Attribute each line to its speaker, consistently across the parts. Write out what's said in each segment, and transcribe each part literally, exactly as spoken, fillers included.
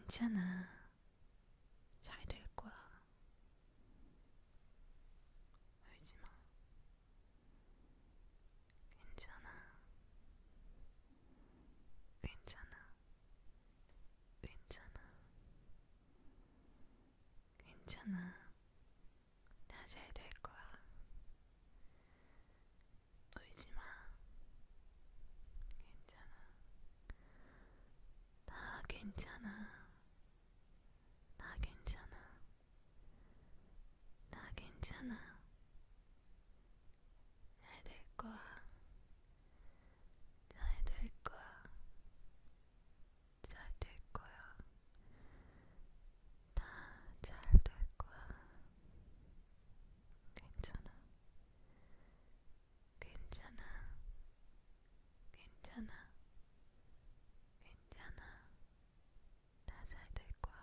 Speaker 1: 괜찮아. 잘 될 거야. 울지 마. 괜찮아. 괜찮아. 괜찮아. 괜찮아. 다 잘 될 거야. 울지 마. 괜찮아. 다 괜찮아. 다 괜찮아. 다 괜찮아. 잘 될 거야. 잘 될 거야. 잘 될 거야. 다 잘 될 거야. 괜찮아. 괜찮아. 괜찮아. 괜찮아. 다 잘 될 거야.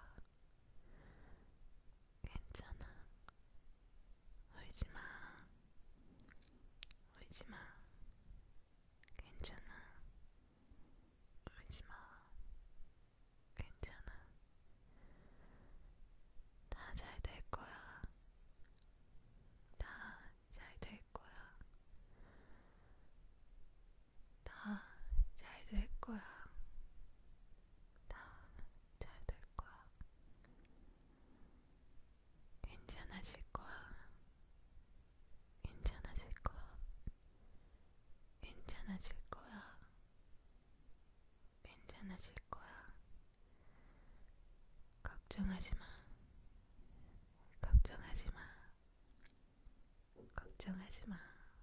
Speaker 1: 괜찮아. 울지 마. 울지 마. 괜찮아. 울지 마. 괜찮아. 다 잘 될 거야. 다 잘 될 거야. 다 잘 될 거야. 다 잘 될 거야. 괜찮아질 거야. 괜찮아질 거야. 괜찮아질 거야. 괜찮아질 거야. 걱정하지 마. 걱정하지 마. 걱정하지 마.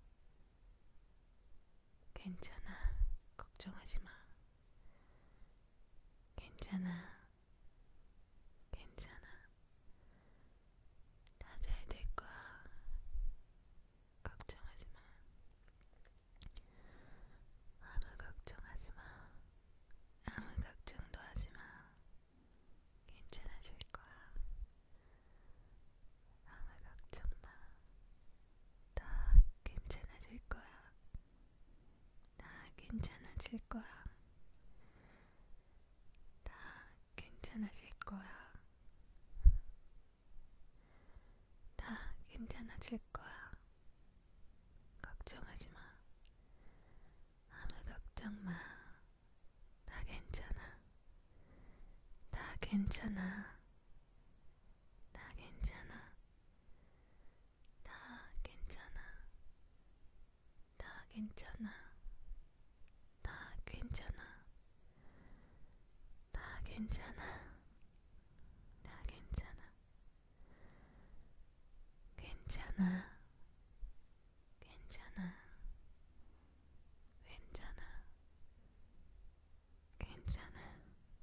Speaker 1: 괜찮아. 걱정하지 마. 괜찮아. 괜찮아. 다 잘 될 거야. 걱정하지 마. 아무 걱정하지 마. 아무 걱정도 하지 마. 괜찮아질 거야. 아무 걱정 마. 다 괜찮아질 거야. 다 괜찮아질 거야. 다 괜찮아질 거야. 다 괜찮아질 거야. 걱정하지 마. 아무 걱정 마. 다 괜찮아. 다 괜찮아. 다 괜찮아. 다 괜찮아. 다 괜찮아. 다 괜찮아. 다 괜찮아. 다 괜찮아. 괜찮아. 괜찮아. 괜찮아. 괜찮아.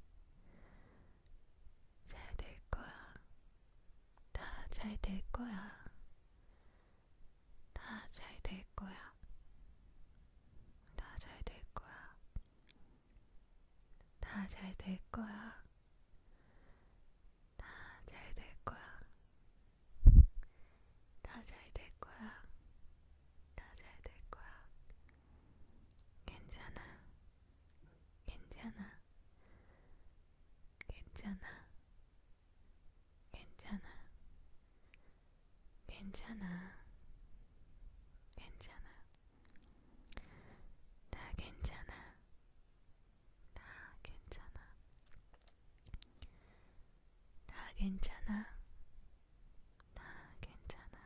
Speaker 1: 잘 될 거야. 다 잘 될 거야. 다 잘 될 거야. 다 잘 될 거야. 다 잘 될 거야. 다 잘 될 거야. 다 잘 될 거야. 다 잘 될 거야. 괜찮아. 괜찮아. 괜찮아. 괜찮아. 괜찮아. 괜찮아. 다 괜찮아. 다 괜찮아. 다 괜찮아. 다 괜찮아.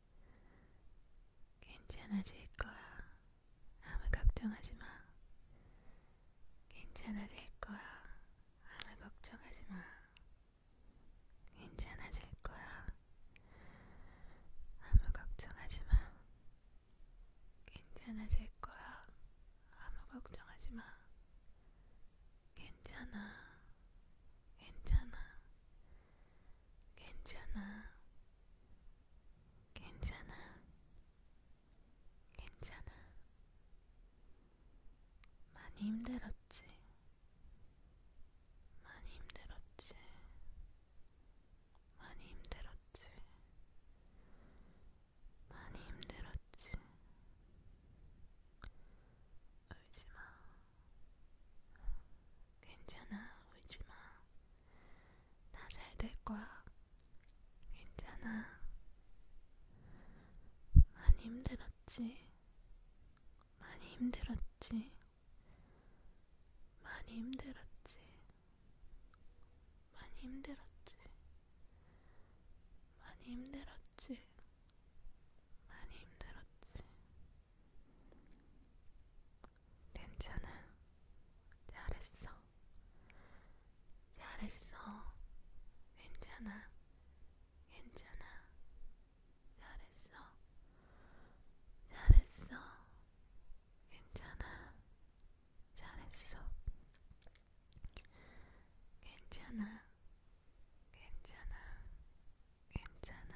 Speaker 1: 괜찮아질 거야. 아무 걱정하지 마. 괜찮아질 거야. 아무 걱정하지 마. 괜찮아질 거야. 아무 걱정하지 마. 괜찮아질 거야. 아무 걱정하지 마. 괜찮아. 괜찮아. 괜찮아. 괜찮아. 괜찮아. 많이 힘들었지. 거야. 괜찮아. 많이 힘들었지? 많이 힘들었지? 많이 힘들었지? 많이 힘들었지? 많이 힘들었지? 많이 힘들었지? 괜찮아. 잘했어. 잘했어. 괜찮아. 괜찮아. 잘했어. 잘했어. 괜찮아. 잘했어. 괜찮아. 괜찮아. 괜찮아.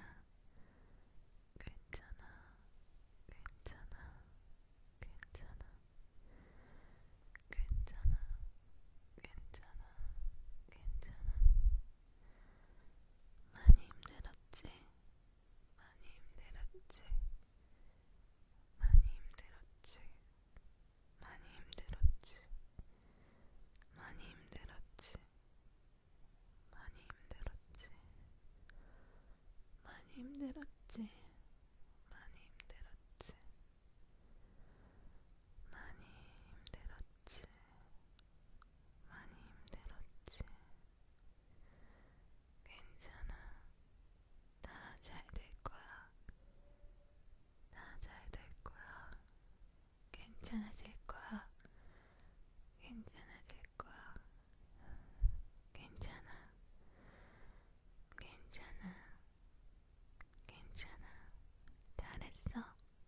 Speaker 1: 괜찮아. 괜찮아. 괜찮아. 괜찮아. 괜찮아. 괜찮아. 많이 힘들었지? 많이 힘들었지? 많이 힘들었지? 많이 힘들었지? 많이 힘들었지? 많이 힘들었지? 많이 힘들었지? 많이 힘들었지? 많이 힘들었지? 많이 힘들었지? 괜찮아. 다 잘 될 거야. 다 잘 될 거야. 괜찮아질 거야. 괜찮아질 거야. 괜찮아. 괜찮아. 괜찮아. 잘했어.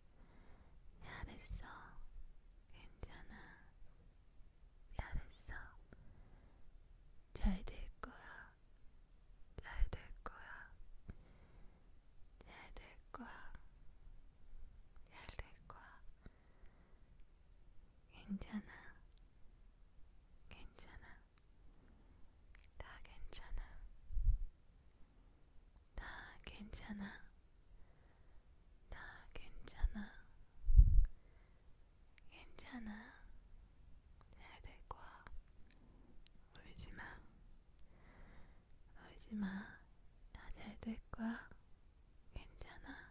Speaker 1: 잘했어. 괜찮아. 잘했어. 잘 될 거야. 잘 될 거야. 잘 될 거야. 잘 될 거야. 괜찮아. 괜찮아. 다 괜찮아. 다 괜찮아. 다 괜찮아. 괜찮아. 잘 될 거야. 울지 마. 울지 마. 다 잘 될 거야. 괜찮아.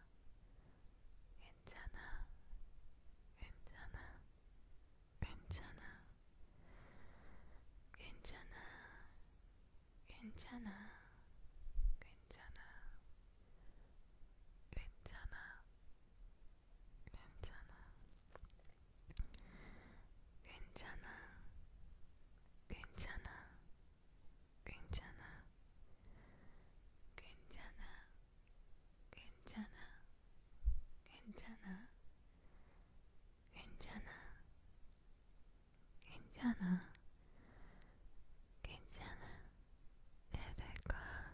Speaker 1: 괜찮아. 괜찮아. 괜찮아. 괜찮아. 괜찮아. 괜찮아. 괜찮아. 괜찮아. 괜찮아. 괜찮아. 괜찮아. 괜찮아. 괜찮아. 괜찮아. 괜찮아. 괜찮아. 괜찮아. 잘 될 거야.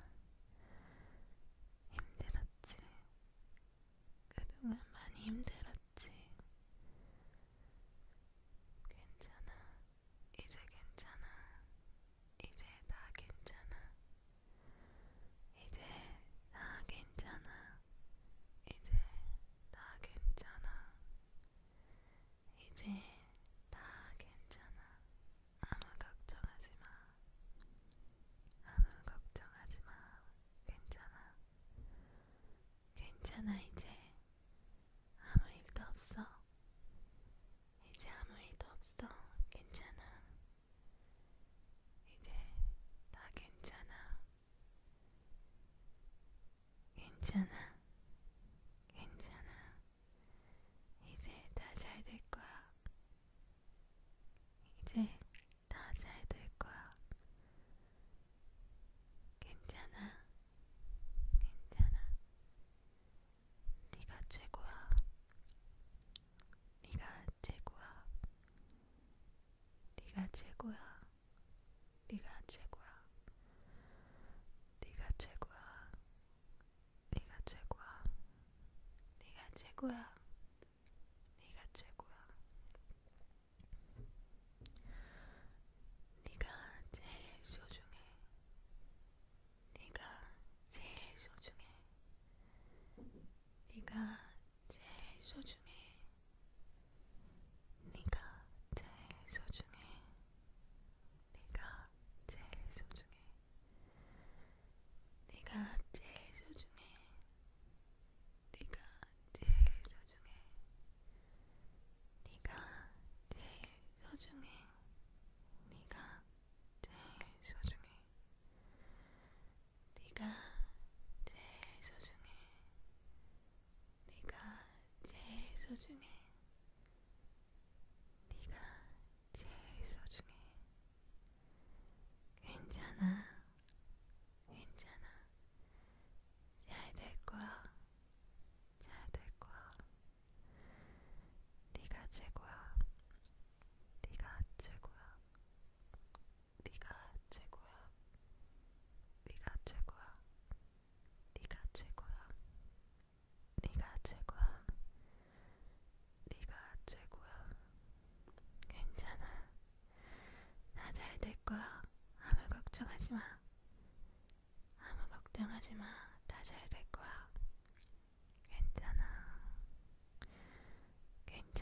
Speaker 1: 힘들었지? 그동안 많이 힘들었지? 괜찮아. 이제 괜찮아. 이제 다 괜찮아. 이제 다 괜찮아. 이제 다 괜찮아. 이제 다 괜찮아. 아무 걱정하지 마. 아무 걱정하지 마. 괜찮아. 괜찮아, 이제. 아무 일도 없어. 이제 아무 일도 없어. 괜찮아. 이제 다 괜찮아. 괜찮아. 괜찮아. 이제 다 잘 될 거야. 이제 다 잘 될 거야. 괜찮아. 괜찮아. 네가 최고야. 네가 최고야. 네가 최고야. 네가 최고야. 네가 최고야. 네가 최고야. 네가 최고야. 네가 최고야. 네가 제일 소중해. 네가 제일 소중해. 네가 제일 소중해. 네가 제일 소중해. 네가 제일 소중해.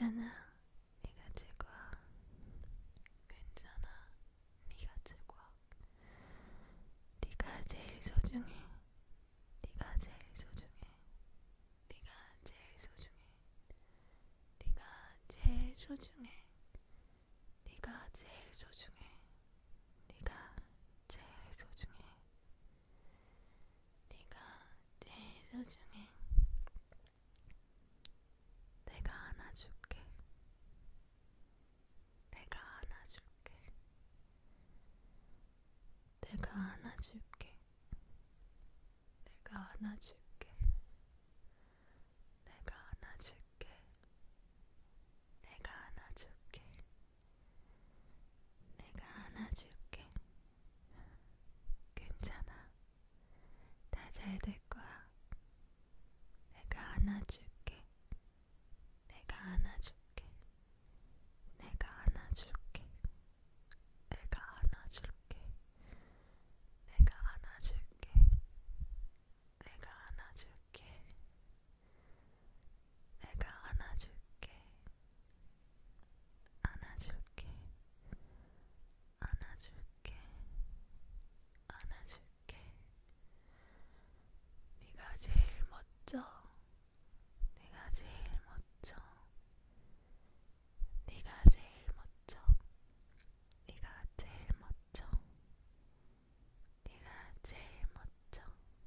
Speaker 1: 괜찮아. 네가 최고야. 괜찮아. 네가 최고야. 네가 제일 소중해. 네가 제일 소중해. 네가 제일 소중해. 네가 제일 소중해. 네가 제일 소중해. 네가 제일 소중해. 네가 제일 소중해. 내가 안아줄게. 내가 안아줄게. 내가 안아줄게. 내가 안아줄게. 내가 안아줄게. 내가 안아줄게. 내가 안아줄게. 괜찮아. 다 잘 될 거야. 내가 안아줄게. 내가 안아줄게. 내가 안아줄게. 내가 안아줄게. 내가 안아줄게. 내가 안아줄게. 내가 안아줄게. 안아줄게. 안아줄게. 안아줄게. 네가 제일 멋져. 네가 제일 멋져. 네가 제일 멋져. 네가 제일 멋져. 네가 제일 멋져.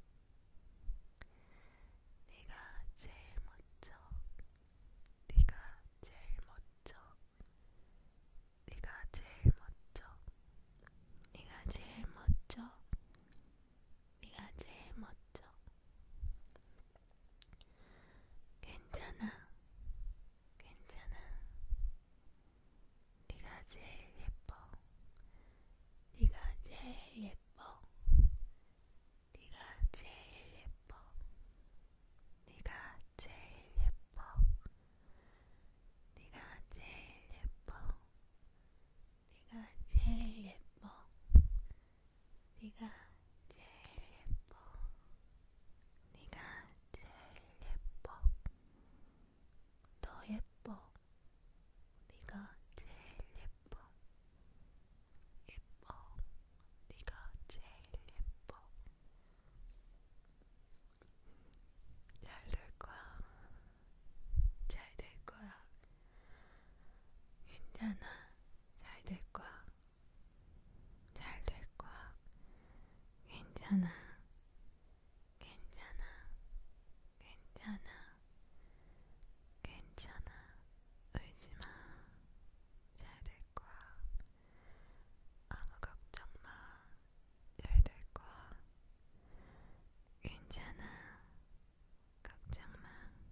Speaker 1: 네가 제일 멋져. 네가 제일 멋져. 네가 제일 멋져. 네가 제일 멋져. 네가 제일 멋져. 괜찮아. 괜찮아. 네가 제일 예뻐. 네가 제일 예뻐. 네가 제일 예뻐. 네가 제일 예뻐. 네가 제일 예뻐. 네가 제일 예뻐. 네가 제일 예뻐. 네가 제일 예뻐. 더 예뻐. 네가 제일 예뻐. 예뻐. 네가 제일 예뻐. 잘 될 거야. 잘 될 거야. 괜찮아. 잘 될 거야. 잘 될 거야. 괜찮아. 괜찮아. 괜찮아. 괜찮아. 울지 마. 잘 될 거야. 아무 걱정 마. 잘 될 거야. 괜찮아. 걱정 마.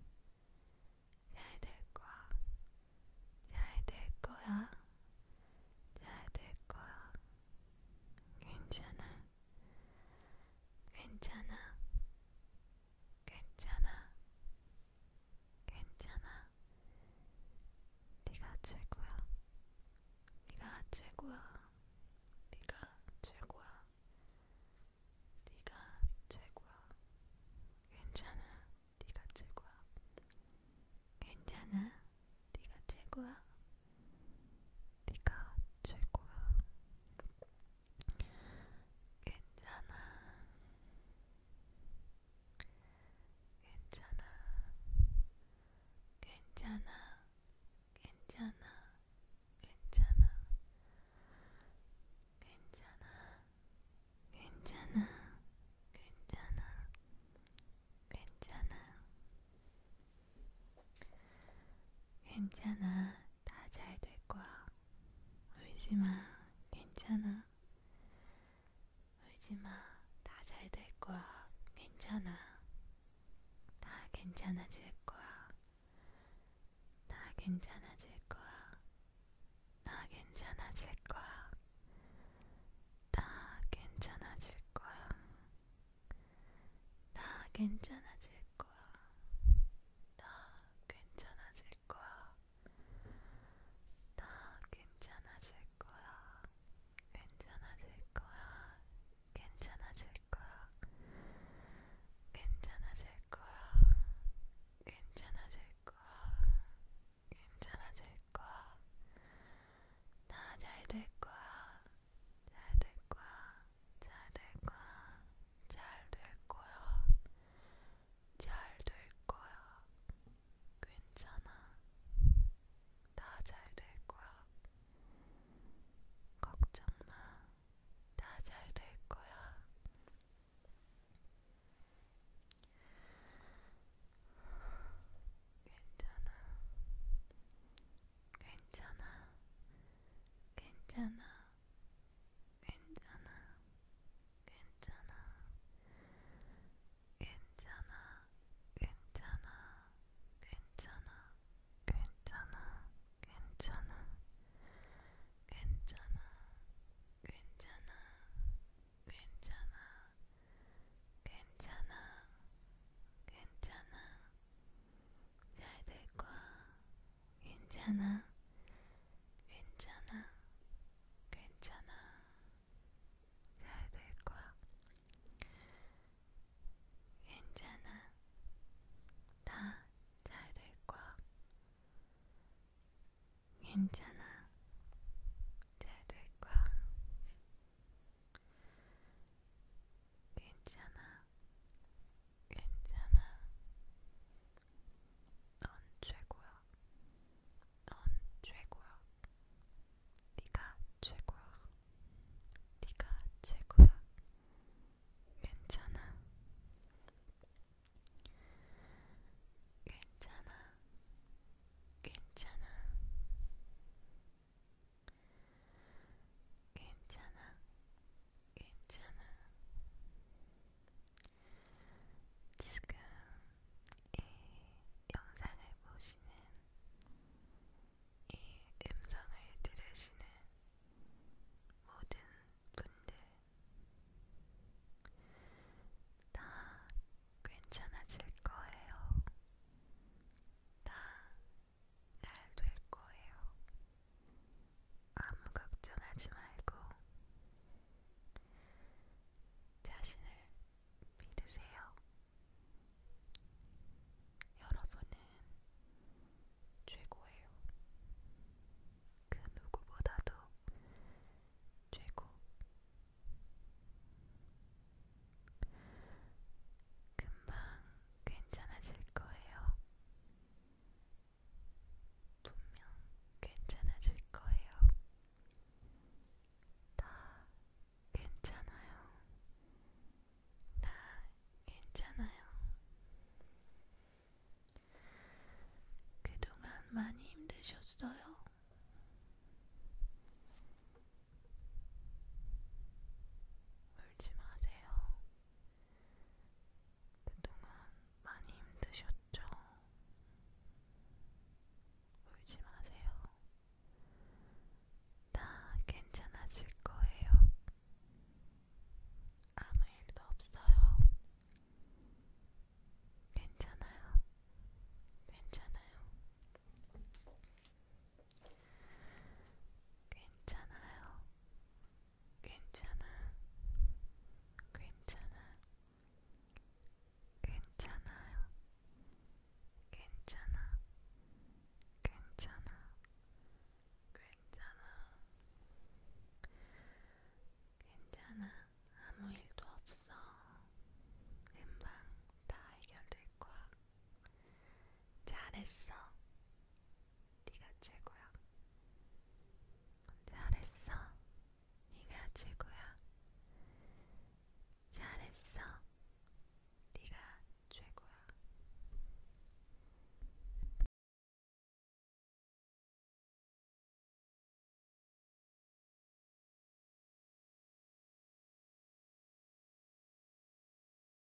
Speaker 1: 잘 될 거야. 잘 될 거야. 잘 될 거야. 괜찮아. 괜찮아. 괜찮아. 괜찮아. 네가 최고야. 네가 최고야. 네가 최고야. 네가 최고야. 괜찮아. 네가 최고야. 괜찮아. 네가 최고야. 네가 최고야. 괜찮아. 괜찮아. 괜찮아. 괜찮아. 괜찮아. 괜찮아. 괜찮아. 괜찮아. 괜찮아. 괜찮아. 다 잘 될 거야. 울지 마. 괜찮아. 울지 마. 다 잘 될 거야. 괜찮아. 다 괜찮아질 거야. 다 괜찮아질 거야. 다 괜찮아질 거야. 다 괜찮아질 거야. 다 괜찮아질